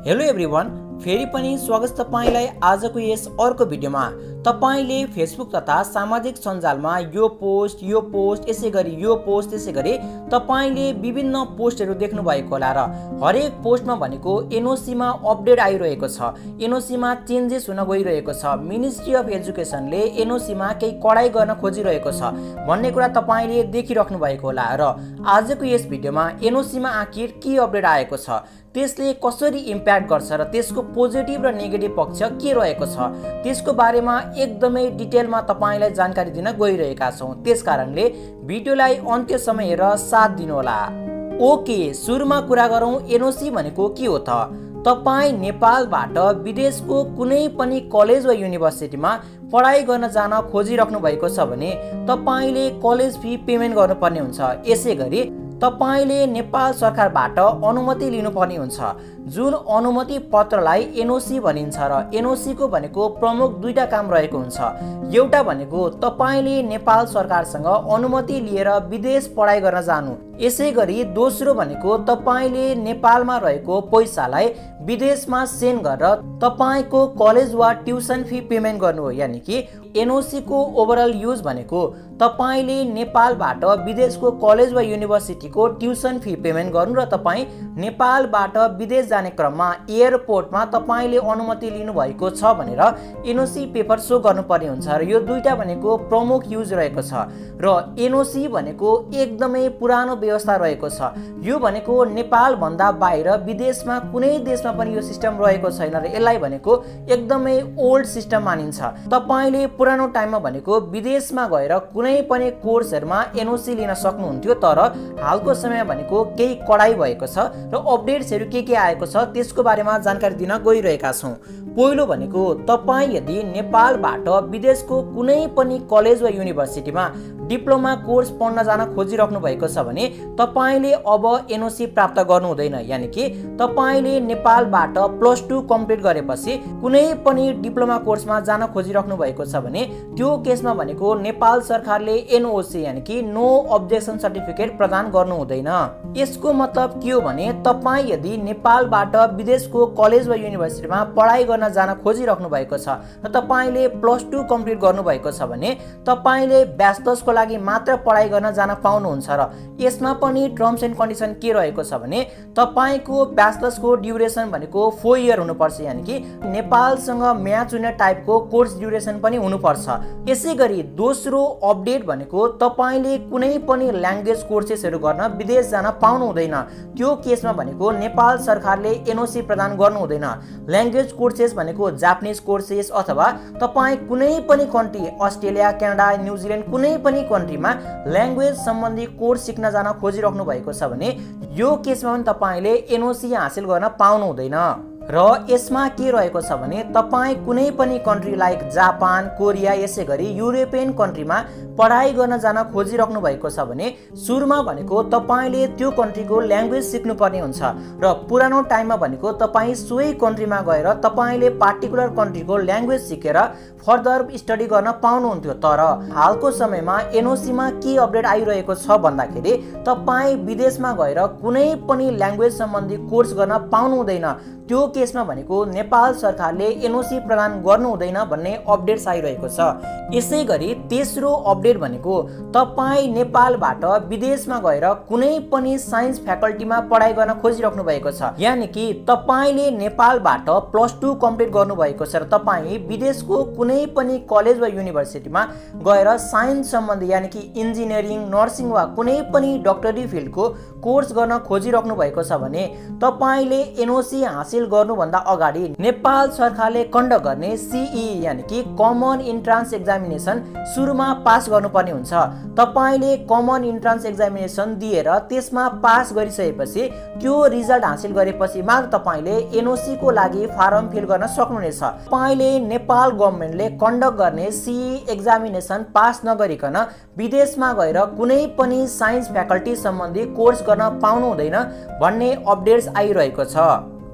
Hello everyone, फेरि पनि स्वागत तपाईलाई आजको यस अर्को भिडियोमा। तपाईले फेसबुक तथा सामाजिक सञ्जालमा यो पोस्ट यसैगरी यो पोस्ट त्यसैगरी तपाईले विभिन्न पोस्टहरू देख्नु भएको होला र हरेक पोस्टमा भनेको एनओसी मा अपडेट आइरहेको छ, एनओसी मा चेन्जेस हुन गइरहेको छ, मिनिस्ट्री अफ एजुकेसनले एनओसी मा केही कडाई गर्न खोजिरहेको छ भन्ने कुरा तपाईले देखिराख्नु भएको होला र आजको यस भिडियोमा एनओसी मा आखिर के अपडेट आएको छ, त्यसले कसरी इम्प्याक्ट गर्छ र त्यसको पोजिटिभ र नेगेटिभ पक्ष के रहेको छ त्यसको बारेमा एकदमै डिटेलमा तपाईलाई जानकारी दिन गइरहेका छौं। त्यसकारणले भिडियोलाई अन्त्यसम्म हेरेर साथ दिनु होला। ओके, सुरुमा कुरा गरौं एनओसी भनेको के हो त। तपाई नेपालबाट विदेशको कुनै पनि कलेज वा युनिभर्सिटीमा पढाइ गर्न जान खोजिराख्नु भएको छ भने तपाईले कलेज फी पेमेन्ट गर्नुपर्ने हुन्छ। यसैगरी तपाईले नेपाल सरकारबाट अनुमति लिनुपर्ने हुन्छ, जुन अनुमति पत्रलाई एनओसी भनिन्छ र एनओसी को भनेको प्रमुख दुईटा काम रहेको हुन्छ। एउटा भनेको तपाईले नेपाल सरकारसँग अनुमति लिएर विदेश पढाइ गर्न जानु, यसैगरी दोस्रो भनेको तपाईले नेपालमा रहेको पैसालाई विदेशमा सेन्ड गरेर तपाईको कलेज वा ट्युसन फी पेमेन्ट गर्नु हो। यानी कि एनओसी को ओभरअल युज भनेको तपाईले नेपालबाट विदेशको कलेज वा युनिभर्सिटीको ट्युसन फी पेमेन्ट गर्नु र तपाई नेपालबाट विदेश जाने क्रममा एयरपोर्टमा तपाईले अनुमति लिनु भएको छ भनेर एनओसी पेपर सो गर्नुपर्ने हुन्छ र यो दुईटा भनेको प्रमुख युज रहेको छ र एनओसी भनेको एकदमै पुरानो व्यवस्था रहेको छ। यो भनेको नेपाल भन्दा बाहिर विदेशमा कुनै देशमा पनि यो सिस्टम रहेको छैन र यसलाई भनेको एकदमै ओल्ड सिस्टम मानिन्छ। तपाईले पुरानो टाइममा भनेको विदेशमा गएर कुनै पनि कोर्सहरुमा एनओसी लिन सक्नुहुन्थ्यो, तर हालको समयमा भनेको केही कडाई भएको छ र अपडेट्सहरु के आएको छ त्यसको बारेमा जानकारी दिन गइरहेका छौं। पहिलो भनेको तपाई यदि नेपालबाट विदेशको कुनै पनि कलेज वा युनिभर्सिटीमा डिप्लोमा कोर्स पढ्न जान खोजिराख्नु भएको छ भने तपाईले अब एनओसी प्राप्त गर्नु हुँदैन। यानी कि तपाईले नेपालबाट +2 कम्प्लिट गरेपछि कुनै पनि डिप्लोमा कोर्समा जान खोजिराख्नु भएको छ भने त्यो केसमा भनेको नेपाल सरकारले एनओसी यानी कि नो अब्जेक्सन सर्टिफिकेट प्रदान गर्नु हुँदैन। यसको मतलब के हो भने तपाई यदि नेपालबाट विदेशको कलेज वा युनिभर्सिटीमा पढाइ गर्न जान खोजिराख्नु भएको छ र तपाईले +2 कम्प्लिट गर्नु भएको छ भने तपाईले ब्याचलर्सको लागि मात्र पढाइ गर्न जान पाउनुहुन्छ र यसमा पनि टर्म्स एन्ड कन्डिसन के रहेको छ भने तपाईको ब्याचलर्सको ड्युरेसन भनेको 4 इयर हुनुपर्छ। यानी कि नेपालसँग म्याच हुने टाइपको कोर्स ड्युरेसन पनि हुनुपर्छ। यसैगरी दोस्रो अपडेट भनेको तपाईले कुनै पनि ल्याङ्ग्वेज कोर्सेसहरु गर्न विदेश जान पाउनु हुँदैन। त्यो केसमा भनेको नेपाल सरकारले एनओसी प्रदान गर्नु हुँदैन। ल्याङ्ग्वेज कोर्सेस भनेको जापानिज कोर्सेस अथवा तपाई कुनै पनि कन्ट्री अस्ट्रेलिया, क्यानाडा, न्युजिल्यान्ड कुनै पनि कन्ट्रीमा ल्याङ्ग्वेज सम्बन्धी कोर्स सिक्न जान खोजिराख्नु भएको छ भने यो केसमा पनि तपाईले एनओसी हासिल गर्न पाउनु हुँदैन। र यसमा के रहेको छ भने तपाई कुनै पनि कन्ट्री लाइक जापान, कोरिया यसैगरी युरोपियन कन्ट्रीमा पढाइ गर्न जान खोजिराख्नु भएको छ भने सुरुमा भनेको तपाईले त्यो कन्ट्रीको ल्याङ्ग्वेज सिक्नु पर्ने हुन्छ र पुरानो टाइममा भनेको तपाई सोही कन्ट्रीमा गएर तपाईले पार्टिकुलर कन्ट्रीको ल्याङ्ग्वेज सिकेर फर्दर स्टडी गर्न पाउनुहुन्थ्यो। तर हालको समयमा एनओसी मा के अपडेट आइरहेको छ भन्दाखेरि तपाई विदेशमा गएर कुनै पनि ल्याङ्ग्वेज सम्बन्धी कोर्स गर्न पाउनु हुँदैन। त्यो केसमा भनेको नेपाल सरकारले एनओसी प्रदान गर्नु हुँदैन भन्ने अपडेट्स आइरहेको छ। यसैगरी तेस्रो अपडेट भनेको तपाई नेपालबाट विदेशमा गएर कुनै पनि साइन्स फ्याकल्टीमा पढाइ गर्न खोजिराख्नु भएको छ। यानी कि तपाईले नेपालबाट +2 कम्प्लिट गर्नु भएको छ र तपाई विदेशको कुनै पनि कलेज वा युनिभर्सिटीमा गएर साइन्स सम्बन्धी यानी कि इन्जिनियरिङ, नर्सिङ वा कुनै पनि डक्टरी फिल्डको कोर्स गर्न खोजिराख्नु भएको छ भने तपाईले एनओसी हासिल गर्नुभन्दा अगाडि नेपाल सरकारले कन्डक्ट गर्ने सीई यानी कि कमन इन्ट्रान्स एक्जामिनेसन सुरुमा पास गर्नुपर्ने हुन्छ। तपाईले कमन इन्ट्रान्स एक्जामिनेसन दिएर त्यसमा पास गरिसकेपछि त्यो रिजल्ट हासिल गरेपछि मात्र तपाईले एनओसी को लागि फारम फिल गर्न सक्नुहुनेछ। तपाईले नेपाल गभर्नमेन्टले कन्डक्ट गर्ने सीई एक्जामिनेसन पास नगरिकन विदेशमा गएर कुनै पनि साइन्स फ्याकल्टी सम्बन्धी कोर्स गर्न पाउनु हुँदैन भन्ने अपडेट्स आइरहेको छ।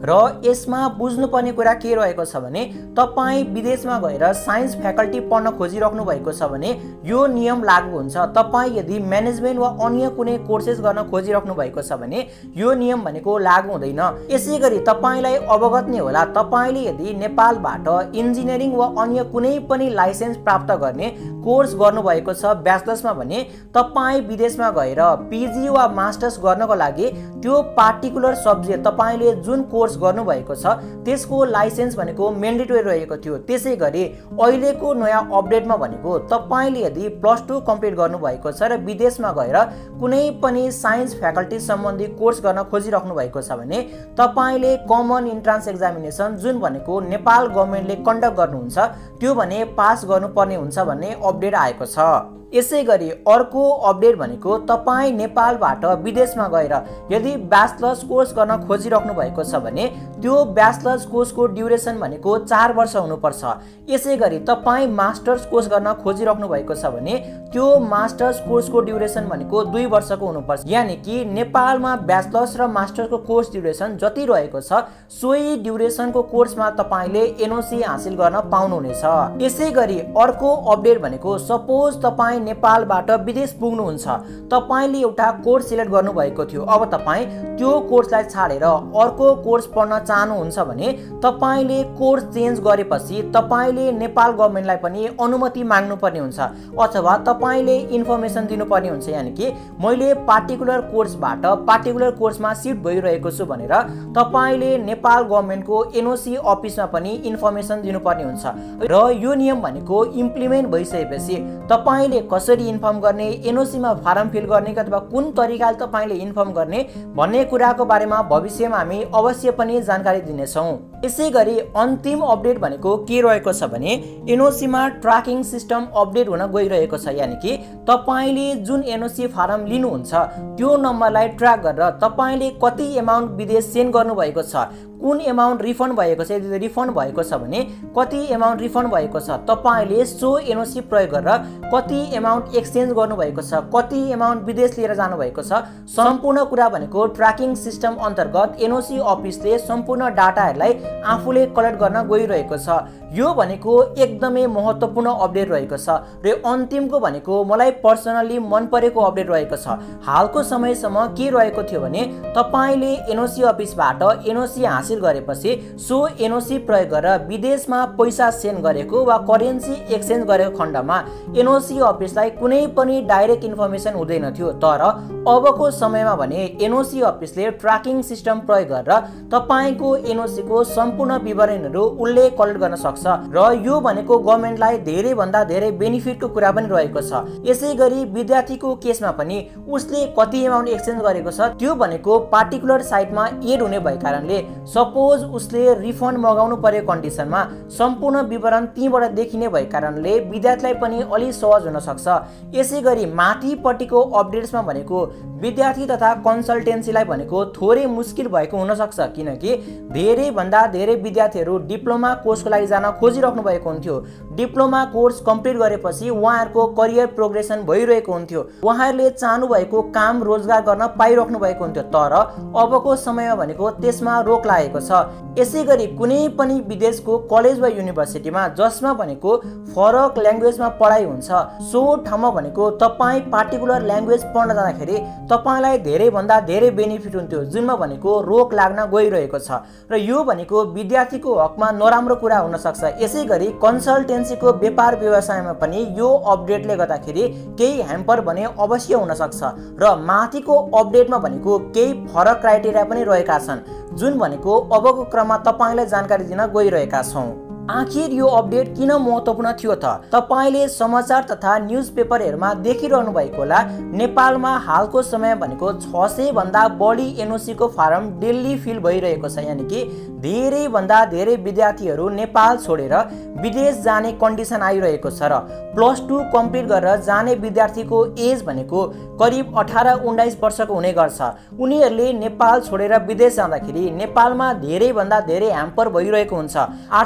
र यसमा बुझ्नुपर्ने कुरा के रहेको छ भने तपाईँ विदेशमा गएर साइन्स फ्याकल्टी पढ्न खोजिराख्नु भएको छ भने यो नियम लागू हुन्छ। तपाईँ यदि म्यानेजमेन्ट वा अन्य कुनै कोर्सेस गर्न खोजिराख्नु भएको छ भने यो नियम भनेको लागू हुँदैन। यसैगरी तपाईलाई अवगत नै होला, तपाईले यदि नेपालबाट इन्जिनियरिङ वा अन्य कुनै पनि लाइसेन्स प्राप्त गर्ने कोर्स गर्नुभएको छ ब्याचलर्समा भने तपाईँ विदेशमा गएर पिजी वा मास्टर्स गर्नको लागि त्यो पार्टिकुलर सब्जेक्ट तपाईले जुन कोर्स गर्नुभएको छ त्यसको लाइसेन्स भनेको मेन्डेटरी रहेको थियो। त्यसै गरी अहिलेको नयाँ अपडेटमा भनेको तपाईले यदि +2 कम्प्लिट गर्नुभएको छ र विदेशमा गएर कुनै पनि साइन्स फ्याकल्टी सम्बन्धी कोर्स गर्न खोजिराख्नु भएको छ भने तपाईले कमन इन्ट्रान्स एक्जामिनेसन जुन भनेको नेपाल गभर्नमेन्टले कन्डक्ट गर्नुहुन्छ त्यो भने पास गर्नुपर्ने हुन्छ भन्ने अपडेट आएको छ। यसैगरी अर्को अपडेट भनेको तपाईँ नेपालबाट विदेशमा गएर यदि ब्याचलर्स कोर्स गर्न खोजिराख्नु भएको छ भने त्यो ब्याचलर्स कोर्सको ड्युरेसन भनेको 4 वर्ष हुनुपर्छ। यसैगरी तपाईँ मास्टर्स कोर्स गर्न खोजिराख्नु भएको छ भने त्यो मास्टर्स कोर्सको ड्युरेसन भनेको 2 वर्षको हुनुपर्छ। यानि कि नेपालमा ब्याचलर्स र मास्टर्सको कोर्स ड्युरेसन जति रहेको छ सोही ड्युरेसनको कोर्समा तपाईले एनओसी हासिल गर्न पाउनुहुनेछ। यसैगरी अर्को अपडेट भनेको सपोज तपाईँ नेपालबाट विदेश पुग्नुहुन्छ, तपाईले एउटा कोर्स सिलेक्ट गर्नुभएको थियो, अब तपाईँ त्यो कोर्सलाई छाडेर अर्को कोर्स पढ्न चाहनुहुन्छ भने तपाईले कोर्स चेन्ज गरेपछि तपाईले नेपाल गभर्नमेन्टलाई पनि अनुमति माग्नुपर्ने हुन्छ अथवा तपाईले इन्फर्मेसन दिनुपर्ने हुन्छ। यानि कि मैले पार्टिकुलर कोर्सबाट पार्टिकुलर कोर्समा सिफ्ट भइरहेको छु भनेर तपाईले नेपाल गभर्नमेन्टको एनओसी अफिसमा पनि इन्फर्मेसन दिनुपर्ने हुन्छ। र यो नियम भनेको इम्प्लिमेन्ट भइसकेपछि तपाईले कसरी इन्फर्म गर्ने, एनओसीमा फारम फिल गर्ने अथवा कुन तरिकाले तपाईले इन्फर्म गर्ने भन्ने कुराको बारेमा भविष्यमा हामी अवश्य पनि जानकारी दिनेछौँ। यसैगरी अन्तिम अपडेट भनेको के रहेको छ भने एनओसीमा ट्र्याकिङ सिस्टम अपडेट हुन गइरहेको छ। यानि कि तपाईले जुन एनओसी फारम लिनुहुन्छ त्यो नम्बरलाई ट्र्याक गरेर तपाईले कति एमाउन्ट विदेश सेन्ड गर्नुभएको छ, कुन एमाउन्ट रिफन्ड भएको छ, यदि रिफन्ड भएको छ भने कति एमाउन्ट रिफन्ड भएको छ, तपाईले सो एनओसी प्रयोग गरेर कति एमाउन्ट एक्सचेन्ज गर्नुभएको छ, कति एमाउन्ट विदेश लिएर जानुभएको छ, सम्पूर्ण कुरा भनेको ट्र्याकिङ सिस्टम अन्तर्गत एनओसी अफिसले सम्पूर्ण डाटाहरूलाई आफूले कलेक्ट गर्न गइरहेको छ। यो भनेको एकदमै महत्त्वपूर्ण अपडेट रहेको छ र अन्तिमको भनेको मलाई पर्सनली मन परेको अपडेट रहेको छ। हालको समयसम्म के रहेको थियो भने तपाईले एनओसी अफिसबाट एनओसी हासिल गरेपछि सो एनओसी प्रयोग गरेर विदेशमा पैसा सेन्ड गरेको वा करेन्सी एक्सचेन्ज गरेको खण्डमा एनओसी अफिसलाई कुनै पनि डाइरेक्ट इन्फर्मेसन हुँदैन थियो। तर अबको समयमा भने एनओसी अफिसले ट्र्याकिङ सिस्टम प्रयोग गरेर तपाईको एनओसी को सम्पूर्ण विवरणहरू उल्लेख कलेक्ट गर्न सक्छ र यो भनेको गभर्नमेन्टलाई धेरै भन्दा धेरै बेनिफिटको कुरा पनि रहेको छ। यसैगरी विद्यार्थीको केसमा पनि उसले कति एमाउन्ट एक्सचेन्ज गरेको छ त्यो भनेको पार्टिकुलर साइटमा एड हुने भएको कारणले सपोज उसले रिफन्ड मगाउनु पर्यो कन्डिसनमा सम्पूर्ण विवरण तीबाट देखिने भएको कारणले विद्यार्थीलाई पनि अलि सहज हुन सक्छ। यसैगरी माथिपट्टिको अपडेट्समा भनेको विद्यार्थी तथा कन्सल्टेन्सीलाई भनेको थोरै मुस्किल भएको हुन सक्छ किनकि धेरै भन्दा धेरै विद्यार्थीहरू डिप्लोमा कोर्सको लागि जान खोजिराख्नु भएको हुन्थ्यो। डिप्लोमा कोर्स कम्प्लिट गरेपछि उहाँहरूको करियर प्रोग्रेसन भइरहेको हुन्थ्यो, उहाँहरूले चाहनु भएको काम रोजगार गर्न पाइराख्नु भएको हुन्थ्यो। तर अबको समयमा भनेको त्यसमा रोक लागेको छ। यसैगरी कुनै पनि विदेशको कलेज वा युनिभर्सिटीमा जसमा भनेको फरक ल्याङ्ग्वेजमा पढाइ हुन्छ सो ठाउँमा भनेको तपाईँ पार्टिकुलर ल्याङ्ग्वेज पढ्न जाँदाखेरि तपाईलाई धेरै भन्दा धेरै बेनिफिट हुन्थ्यो जुनमा भनेको रोक लाग्न गइरहेको छ र यो भनेको विद्यार्थीको हकमा नराम्रो कुरा हुन सक्छ। यसैगरी कन्सल्टेन्सीको व्यापार व्यवसायमा पनि यो अपडेटले गर्दाखेरि केही ह्याम्पर भने अवश्य हुन सक्छ र माथिको अपडेटमा भनेको केही फरक क्राइटेरिया पनि रहेका छन् जुन भनेको अबको क्रममा तपाईलाई जानकारी दिन गइरहेका छौँ। आखिर यो अपडेट किन महत्त्वपूर्ण थियो त? तपाईले समाचार तथा न्यूज पेपरहरुमा देखिरहनु भएको होला नेपालमा हालको समय भनेको 600 भन्दा बढी एनओसी को फारम डेली फिल भइरहेको छ। यानि कि धेरै भन्दा धेरै विद्यार्थीहरू नेपाल छोडेर विदेश जाने कन्डिसन आइरहेको छ र +2 कम्प्लिट गरेर जाने विद्यार्थीको एज भनेको करिब 18-19 वर्षको हुने गर्छ। उनीहरूले नेपाल छोडेर विदेश जाँदाखेरि नेपालमा धेरै भन्दा धेरै ह्याम्पर भइरहेको हुन्छ। आर्थिक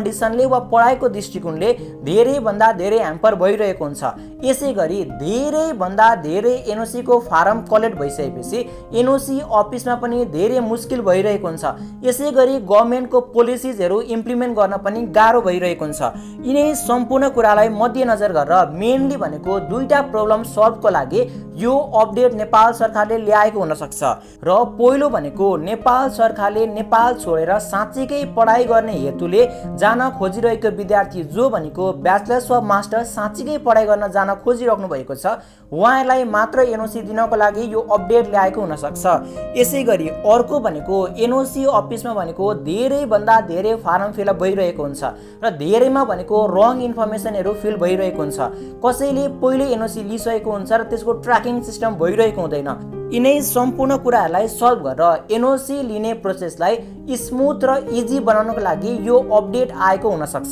कन्डिसनले वा पढाइको दृष्टिकोणले धेरैभन्दा धेरै ह्याम्पर भइरहेको हुन्छ। यसैगरी धेरैभन्दा धेरै एनओसी को फारम कलेक्ट भइसकेपछि एनओसी अफिसमा पनि धेरै मुस्किल भइरहेको हुन्छ। यसैगरी गभर्नमेन्टको पोलिसिजहरू इम्प्लिमेन्ट गर्न पनि गाह्रो भइरहेको हुन्छ। यिनै सम्पूर्ण कुरालाई मध्यनजर गरेर मेनली भनेको दुईटा प्रब्लम सल्भको लागि यो अपडेट नेपाल सरकारले ल्याएको हुन सक्छ। र पहिलो भनेको नेपाल सरकारले नेपाल छोडेर साँच्चैकै पढाइ गर्ने हेतुले जान खोजिरहेको विद्यार्थी जो भनेको ब्याचलर्स वा मास्टर्स साँच्चैकै पढाइ गर्न जान खोजिराख्नु भएको छ, उहाँहरूलाई मात्र एनओसी दिनको लागि यो अपडेट ल्याएको हुन सक्छ। यसैगरी अर्को भनेको एनओसी अफिसमा भनेको धेरैभन्दा धेरै फारम फिलअप भइरहेको हुन्छ र धेरैमा भनेको रङ इन्फर्मेसनहरू फिल भइरहेको हुन्छ। कसैले पहिले एनओसी लिइसकेको हुन्छ र त्यसको ट्र्याकिङ सिस्टम भइरहेको हुँदैन। यिनै सम्पूर्ण कुराहरूलाई सल्भ गरेर एनओसी लिने प्रोसेसलाई स्मुथ र इजी बनाउनको लागि यो अपडेट आएको हुन सक्छ।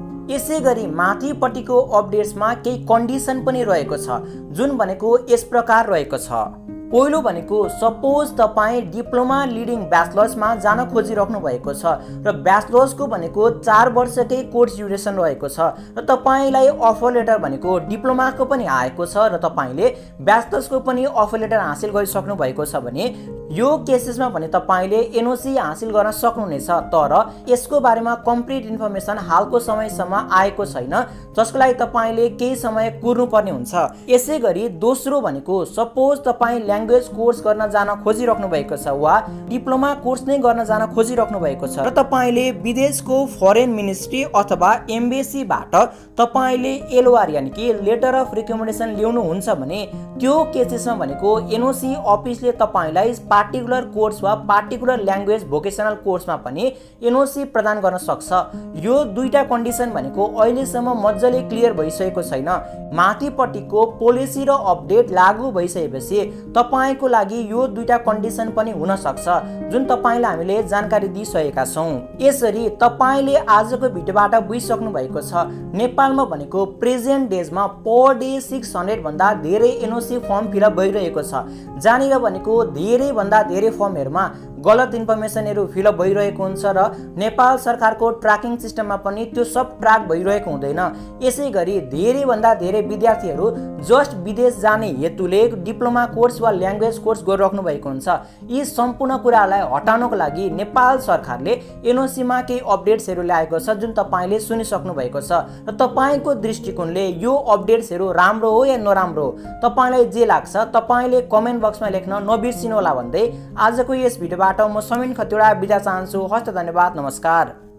यसैगरी माथिपट्टिको अपडेट्समा केही कन्डिसन पनि रहेको छ, जुन भनेको यस प्रकार रहेको छ। पहिलो भनेको सपोज तपाईँ डिप्लोमा लिडिङ ब्याचलर्समा जान खोजिराख्नु भएको छ र ब्याचलर्सको भनेको 4 वर्षकै कोर्स ड्युरेसन रहेको छ र तपाईँलाई अफर लेटर भनेको डिप्लोमाको पनि आएको छ र तपाईँले ब्याचलर्सको पनि अफर लेटर हासिल गरिसक्नु भएको छ भने यो केसेसमा भने तपाईँले एनओसी हासिल गर्न सक्नुहुनेछ। तर यसको बारेमा कम्प्लिट इन्फर्मेसन हालको समयसम्म आएको छैन, जसको लागि तपाईँले केही समय कुर्नुपर्ने हुन्छ। यसैगरी दोस्रो भनेको सपोज तपाईँ ल्याङ्ग्वेज कोर्स गर्न जान खोजिराख्नु भएको छ वा डिप्लोमा कोर्स नै गर्न जान खोजिराख्नु भएको छ र तपाईँले विदेशको फरेन मिनिस्ट्री अथवा एम्बेसीबाट तपाईँले एलओआर यानि कि लेटर अफ रिकमेन्डेसन ल्याउनुहुन्छ भने त्यो केसेसमा भनेको एनओसी अफिसले तपाईँलाई पार्टिकुलर कोर्स वा पार्टिकुलर ल्याङ्ग्वेज भोकेसनल कोर्समा पनि एनओसी प्रदान गर्न सक्छ। यो दुईटा कन्डिसन भनेको अहिलेसम्म मजाले क्लियर भइसकेको छैन। माथिपट्टिको पोलिसी र अपडेट लागू भइसकेपछि तपाईको लागि यो दुईटा कन्डिसन पनि हुन सक्छ, जुन तपाईलाई हामीले जानकारी दिइसकेका छौं। यसरी तपाईले आजको भिडियोबाट बुझिसक्नु भएको छ नेपालमा भनेको प्रेजेन्ट डेजमा पर डे 600 भन्दा धेरै एनओसी फर्म फिलअप भइरहेको छ। जानेर भनेको धेरै भन्दा धेरै फर्महरुमा गलत इन्फर्मेसनहरु फिलअप भइरहेको हुन्छ र नेपाल सरकारको ट्र्याकिङ सिस्टममा पनि त्यो सब ट्र्याक भइरहेको हुँदैन। यसैगरी धेरै भन्दा धेरै विद्यार्थीहरु जस्ट विदेश जाने हेतुले डिप्लोमा कोर्स वा ल्याङ्ग्वेज कोर्स गरिराख्नु भएको हुन्छ। यी सम्पूर्ण कुरालाई हटाउनको लागि नेपाल सरकारले एनओसी मा केही अपडेट्सहरु ल्याएको छ, जुन तपाईले सुनिसक्नु भएको छ र तपाईको दृष्टिकोणले यो अपडेट्सहरु राम्रो हो या नराम्रो हो, तपाईलाई जे लाग्छ तपाईले कमेन्ट बक्समा लेख्न नबिर्सिनु होला भन्दै आजको यस भिडियोबाट म समीन खतिवडा बिदा चाहन्छु। हस्त धन्यवाद, नमस्कार।